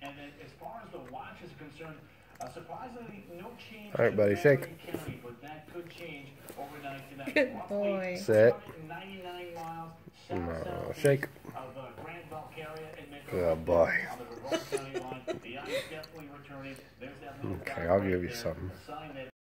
And then as far as the watch is concerned, surprisingly, no change. All right, buddy, shake. County, but that could change overnight tonight. Good boy. Sit. 99 miles No, shake. of Grand Gulf area and Good boy. on the Vermont County line. The ice definitely returning. There's that little Okay, I'll give you something.